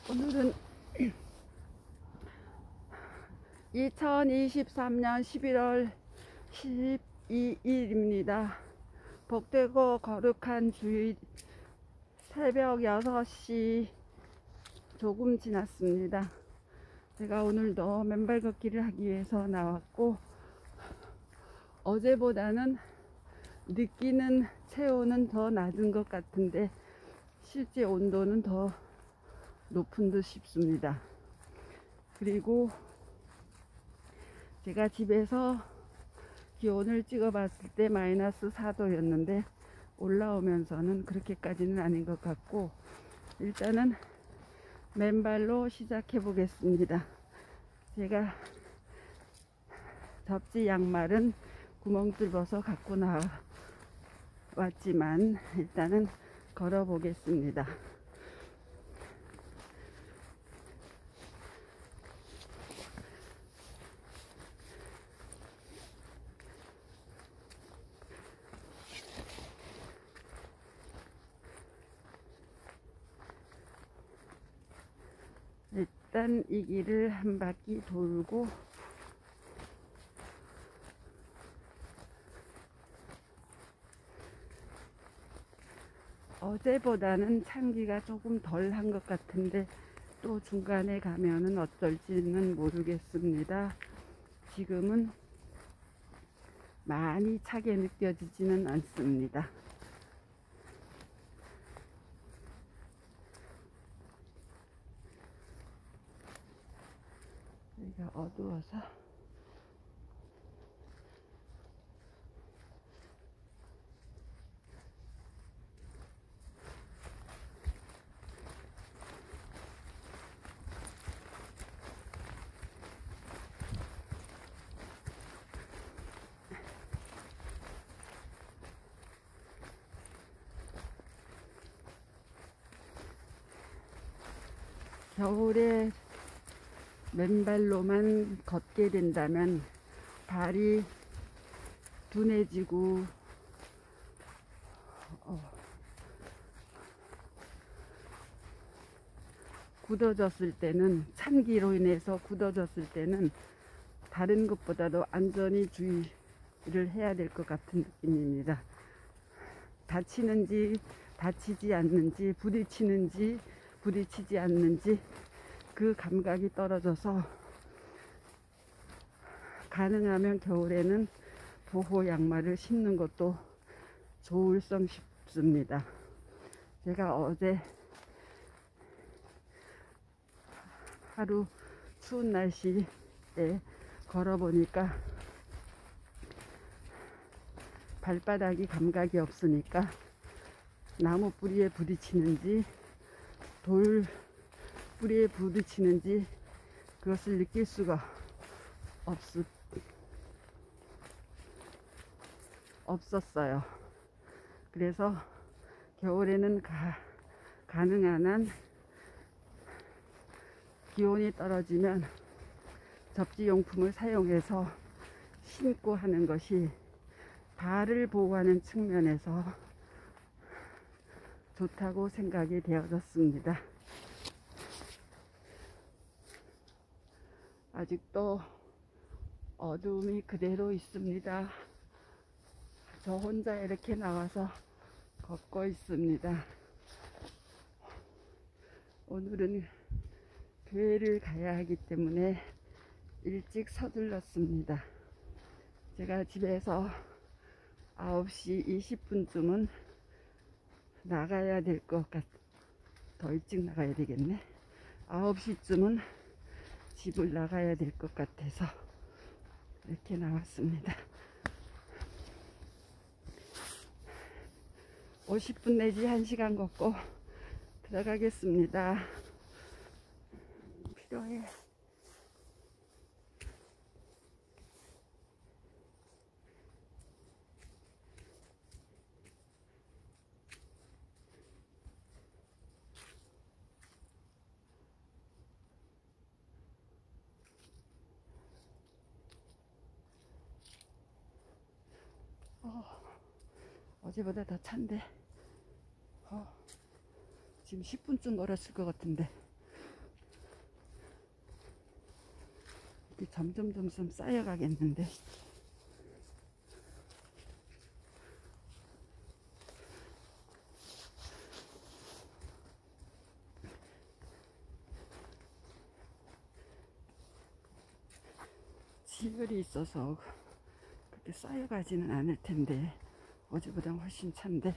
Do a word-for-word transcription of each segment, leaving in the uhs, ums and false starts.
오늘은 이천이십삼 년 십일월 십이일입니다. 복되고 거룩한 주일 새벽 여섯 시 조금 지났습니다. 제가 오늘도 맨발 걷기를 하기 위해서 나왔고, 어제보다는 느끼는 체온은 더 낮은 것 같은데 실제 온도는 더 높은 듯 싶습니다. 그리고 제가 집에서 기온을 찍어 봤을 때 마이너스 사 도였는데 올라오면서는 그렇게까지는 아닌 것 같고, 일단은 맨발로 시작해 보겠습니다. 제가 접지 양말은 구멍 뚫어서 갖고 나왔지만 일단은 걸어 보겠습니다. 일단 이 길을 한 바퀴 돌고 어제보다는 찬기가 조금 덜 한 것 같은데 또 중간에 가면은 어떨지는 모르겠습니다. 지금은 많이 차게 느껴지지는 않습니다. 여기가 어두워서 겨울에 맨발로만 걷게 된다면 발이 둔해지고 어, 굳어졌을 때는, 찬기로 인해서 굳어졌을 때는 다른 것보다도 안전히 주의를 해야 될 것 같은 느낌입니다. 다치는지 다치지 않는지, 부딪히는지 부딪히지 않는지 그 감각이 떨어져서 가능하면 겨울에는 보호 양말을 신는 것도 좋을성 싶습니다. 제가 어제 하루 추운 날씨에 걸어보니까 발바닥이 감각이 없으니까 나무 뿌리에 부딪히는지 돌 뿌리에 부딪히는지 그것을 느낄 수가 없, 없었어요. 그래서 겨울에는 가, 가능한 한 기온이 떨어지면 접지용품을 사용해서 신고 하는 것이 발을 보호하는 측면에서 좋다고 생각이 되어졌습니다. 아직도 어두움이 그대로 있습니다. 저 혼자 이렇게 나와서 걷고 있습니다. 오늘은 교회를 가야 하기 때문에 일찍 서둘렀습니다. 제가 집에서 아홉 시 이십 분쯤은 나가야 될 것 같, 더 일찍 나가야 되겠네. 아홉 시쯤은 집을 나가야 될 것 같아서 이렇게 나왔습니다. 오십 분 내지 한 시간 걷고 들어가겠습니다. 필요해. 어, 어제보다 더 찬데 어, 지금 십 분쯤 걸었을 것 같은데 이게 점점 점점 쌓여가겠는데. 지글이 있어서 그렇게 쌓여가지는 않을 텐데 어제보다 훨씬 찬데.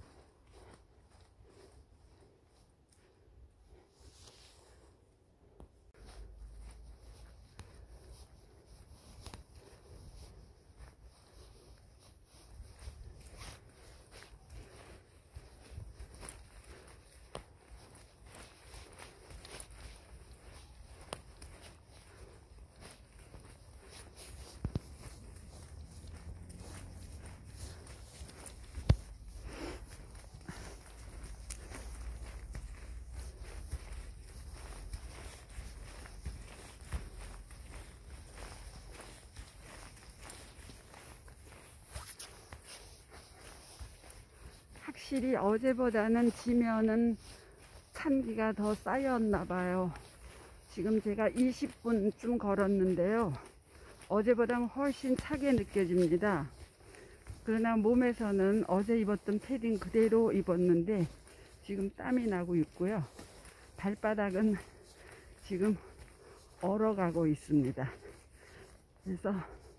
확실히 어제보다는 지면은 찬기가 더 쌓였나 봐요. 지금 제가 이십 분쯤 걸었는데요. 어제보다는 훨씬 차게 느껴집니다. 그러나 몸에서는 어제 입었던 패딩 그대로 입었는데 지금 땀이 나고 있고요. 발바닥은 지금 얼어가고 있습니다. 그래서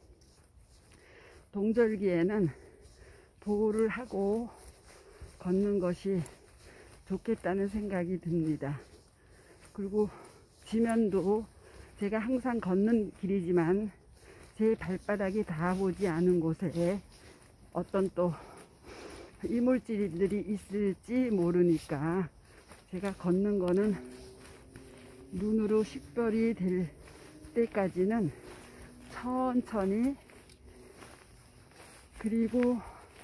동절기에는 보호를 하고 걷는 것이 좋겠다는 생각이 듭니다. 그리고 지면도 제가 항상 걷는 길이지만 제 발바닥이 닿아보지 않은 곳에 어떤 또 이물질들이 있을지 모르니까 제가 걷는 거는 눈으로 식별이 될 때까지는 천천히, 그리고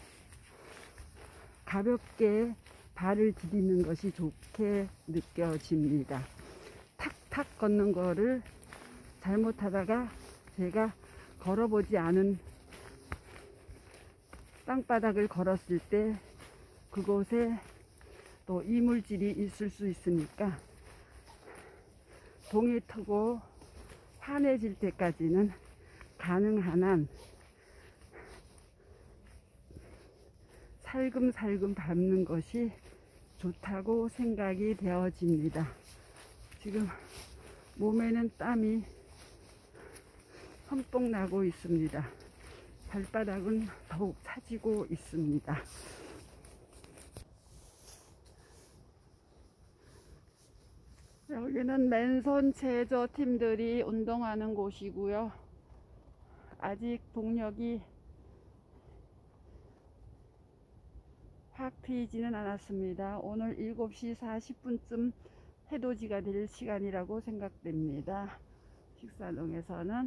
가볍게 발을 디디는 것이 좋게 느껴집니다. 탁탁 걷는 거를 잘못하다가 제가 걸어보지 않은 땅바닥을 걸었을 때 그곳에 또 이물질이 있을 수 있으니까 동이 트고 환해질 때까지는 가능한 한 살금살금 밟는 것이 좋다고 생각이 되어집니다. 지금 몸에는 땀이 흠뻑 나고 있습니다. 발바닥은 더욱 차지고 있습니다. 여기는 맨손 체조 팀들이 운동하는 곳이고요. 아직 동력이 확 트이지는 않았습니다. 오늘 일곱 시 사십 분쯤 해돋이가 될 시간이라고 생각됩니다. 식사동에서는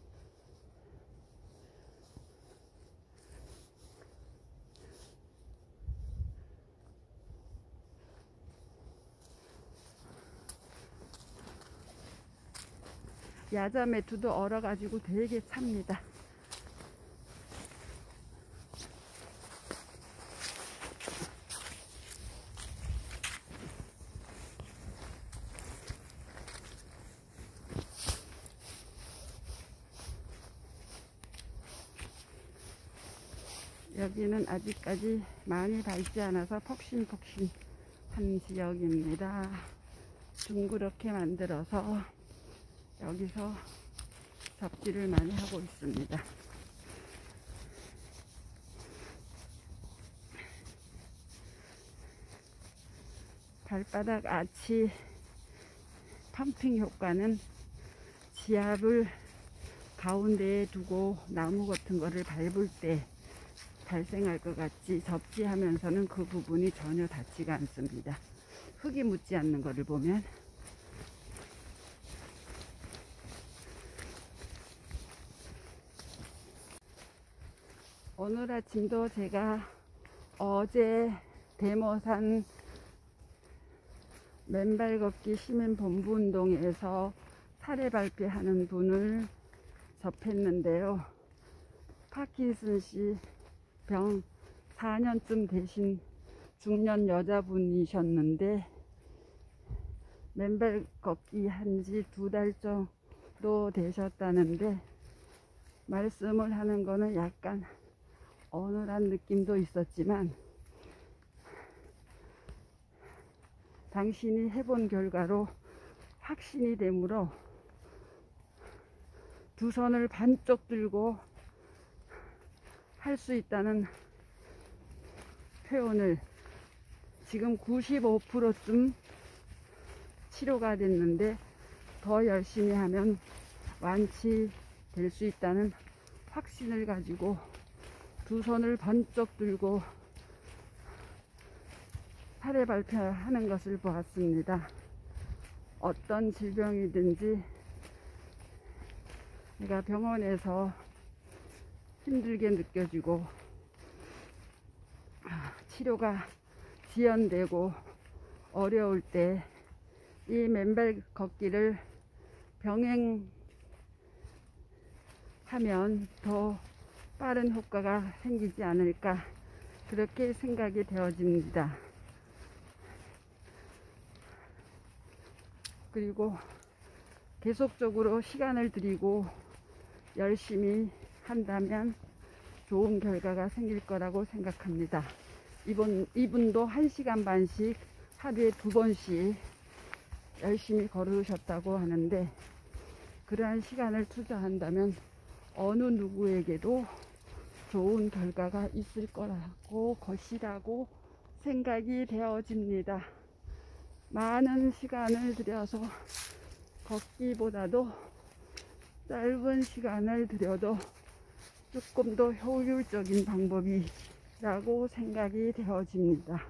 야자 매트도 얼어가지고 되게 찹니다. 여기는 아직까지 많이 밝지 않아서 폭신폭신한 지역입니다. 둥그렇게 만들어서 여기서 접지를 많이 하고 있습니다. 발바닥 아치 펌핑 효과는 지압을 가운데에 두고 나무 같은 거를 밟을 때 발생할 것 같지, 접지하면서는 그 부분이 전혀 닿지가 않습니다. 흙이 묻지 않는 것을 보면. 오늘 아침도 제가 어제 대모산 맨발 걷기 시민본부운동에서 사례 발표하는 분을 접했는데요. 파킨슨씨 병 사 년쯤 되신 중년 여자분이셨는데 맨발 걷기 한 지 두 달 되셨다는데, 말씀을 하는 거는 약간 어눌한 느낌도 있었지만, 당신이 해본 결과로 확신이 되므로 두 손을 반쪽 들고 할 수 있다는 표현을, 지금 구십오 퍼센트쯤 치료가 됐는데 더 열심히 하면 완치될 수 있다는 확신을 가지고 두 손을 번쩍 들고 사례 발표하는 것을 보았습니다. 어떤 질병이든지 내가 병원에서 힘들게 느껴지고 치료가 지연되고 어려울 때 이 맨발 걷기를 병행하면 더 빠른 효과가 생기지 않을까, 그렇게 생각이 되어집니다. 그리고 계속적으로 시간을 들이고 열심히 한다면 좋은 결과가 생길 거라고 생각합니다. 이분, 이분도 한 시간 반씩 하루에 두 번씩 열심히 걸으셨다고 하는데, 그러한 시간을 투자한다면 어느 누구에게도 좋은 결과가 있을 거라고 것이라고 생각이 되어집니다. 많은 시간을 들여서 걷기보다도 짧은 시간을 들여도 조금 더 효율적인 방법이라고 생각이 되어집니다.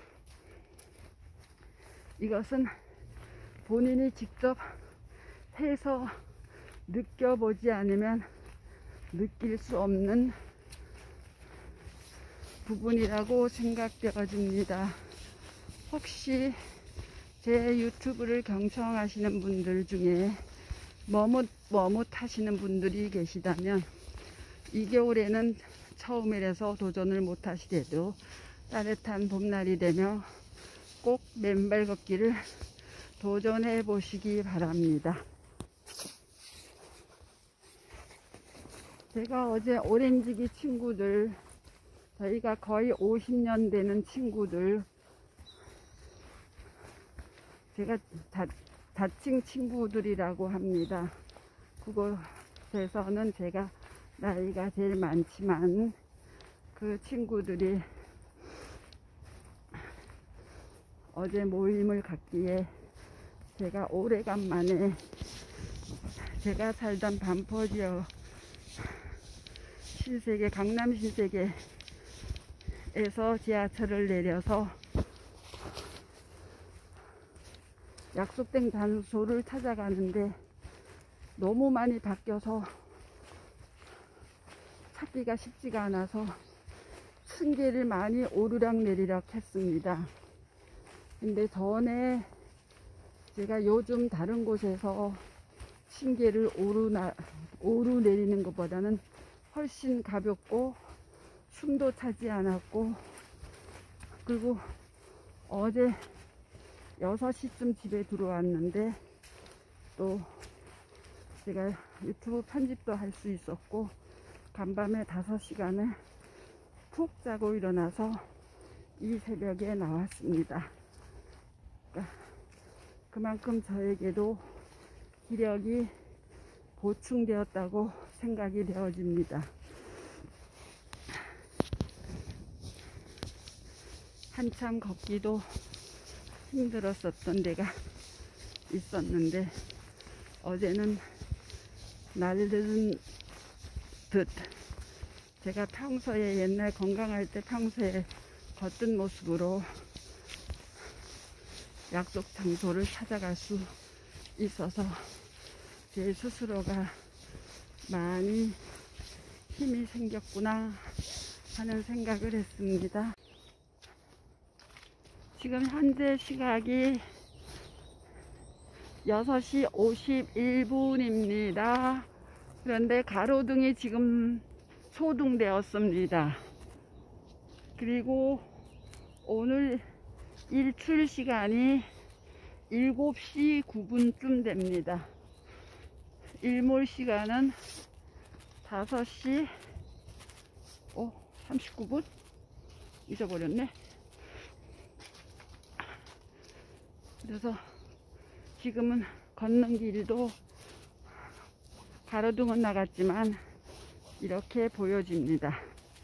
이것은 본인이 직접 해서 느껴보지 않으면 느낄 수 없는 부분이라고 생각되어집니다. 혹시 제 유튜브를 경청하시는 분들 중에 머뭇 머뭇 하시는 분들이 계시다면, 이 겨울에는 처음이라서 도전을 못 하시더라도 따뜻한 봄날이 되면 꼭 맨발 걷기를 도전해 보시기 바랍니다. 제가 어제 오렌지기 친구들, 저희가 거의 오십 년 되는 친구들, 제가 자, 자칭 친구들이라고 합니다. 그곳에서는 제가 나이가 제일 많지만 그 친구들이 어제 모임을 갖기에 제가 오래간만에 제가 살던 반포지역 신세계, 강남 신세계에서 지하철을 내려서 약속된 장소를 찾아가는데 너무 많이 바뀌어서 찾기가 쉽지가 않아서 층계를 많이 오르락 내리락 했습니다. 근데 전에 제가 요즘 다른 곳에서 층계를 오르나, 오르내리는 것보다는 훨씬 가볍고 숨도 차지 않았고, 그리고 어제 여섯 시쯤 집에 들어왔는데 또 제가 유튜브 편집도 할 수 있었고, 간밤에 다섯 시간을 푹 자고 일어나서 이 새벽에 나왔습니다. 그러니까 그만큼 저에게도 기력이 보충되었다고 생각이 되어집니다. 한참 걷기도 힘들었었던 데가 있었는데 어제는 날들은 듯 제가 평소에 옛날 건강할 때 평소에 걷던 모습으로 약속 장소를 찾아갈 수 있어서 제 스스로가 많이 힘이 생겼구나 하는 생각을 했습니다. 지금 현재 시각이 여섯 시 오십일 분입니다. 그런데 가로등이 지금 소등되었습니다. 그리고 오늘 일출 시간이 일곱 시 구 분쯤 됩니다. 일몰 시간은 다섯 시 오, 삼십구 분? 잊어버렸네. 그래서 지금은 걷는 길도 가로등은 나갔지만 이렇게 보여집니다.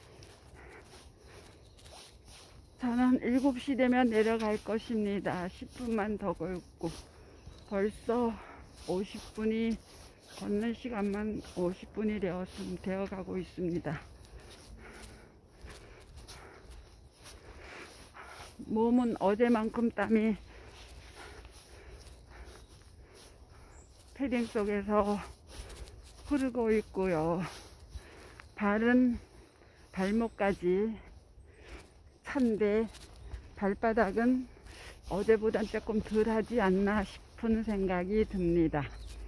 저는 일곱 시 되면 내려갈 것입니다. 십 분만 더 걸고 벌써 오십 분이 걷는 시간만 오십 분이 되었음, 되어가고 있습니다. 몸은 어제만큼 땀이 패딩 속에서 흐르고 있고요. 발은 발목까지 찬데 발바닥은 어제보단 조금 덜 하지 않나 싶은 생각이 듭니다.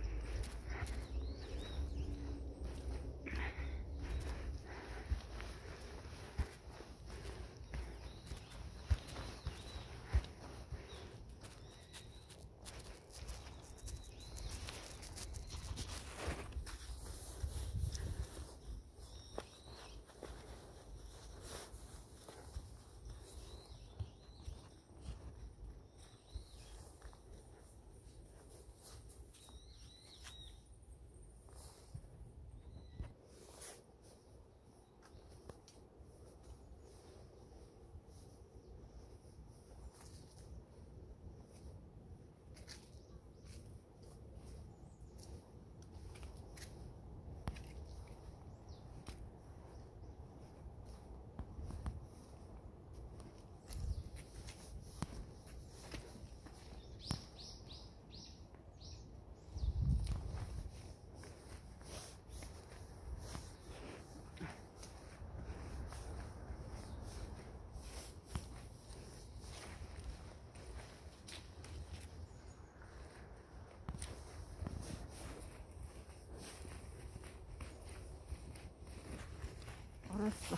알았어.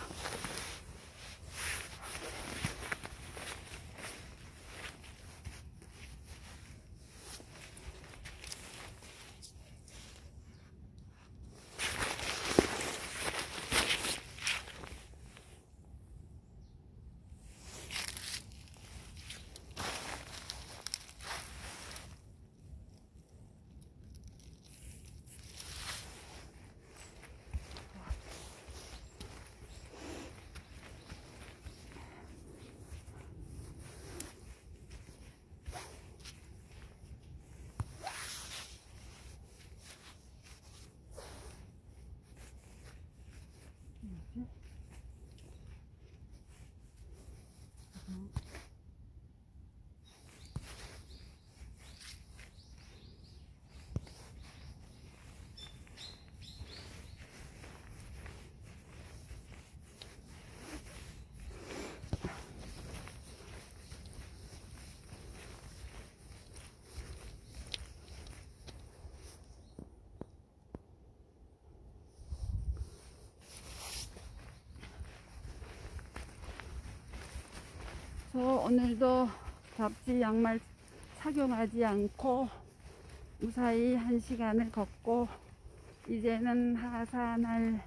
저 오늘도 잡지 양말 착용하지 않고 무사히 한 시간을 걷고 이제는 하산할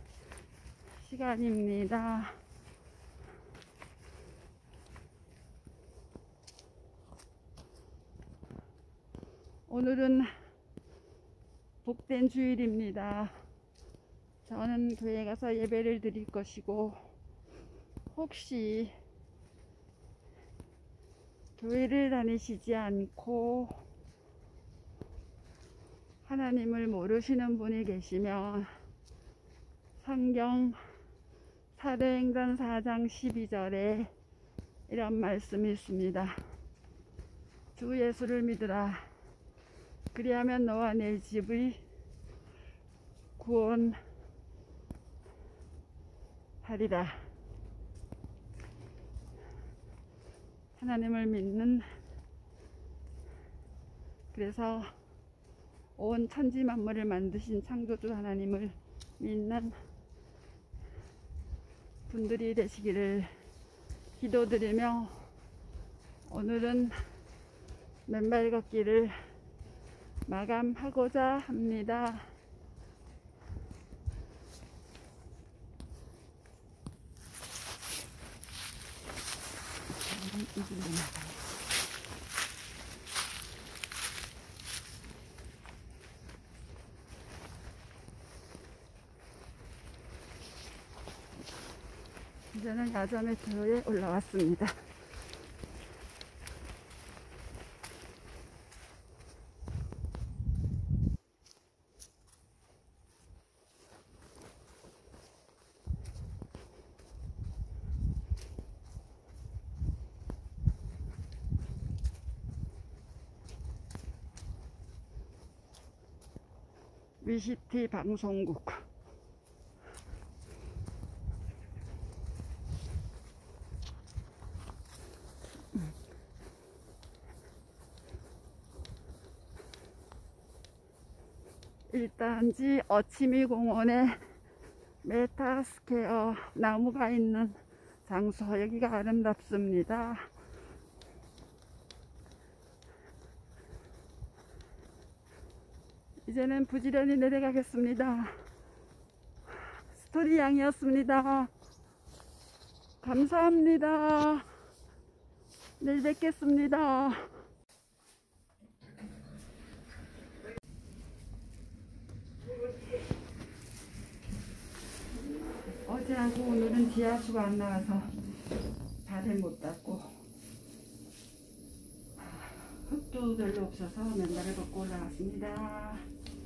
시간입니다. 오늘은 복된 주일입니다. 저는 교회 가서 예배를 드릴 것이고, 혹시 교회를 다니시지 않고 하나님을 모르시는 분이 계시면 성경 사도행전 사 장 십이 절에 이런 말씀이 있습니다. 주 예수를 믿으라. 그리하면 너와 내 집의 구원하리라. 하나님을 믿는, 그래서 온 천지 만물을 만드신 창조주 하나님을 믿는 분들이 되시기를 기도드리며, 오늘은 맨발 걷기를 마감하고자 합니다. 이 길로 나가요. 이제는 야자매트로에 올라왔습니다. 위시티 방송국. 일단지 어치미 공원에 메타스퀘어 나무가 있는 장소, 여기가 아름답습니다. 이제는 부지런히 내려가겠습니다. 스토리 양이었습니다. 감사합니다. 내일 뵙겠습니다. 어제하고 오늘은 지하수가 안 나와서 발을 못 닦고 흙도 별로 없어서 맨발을 걷고 올라갔습니다.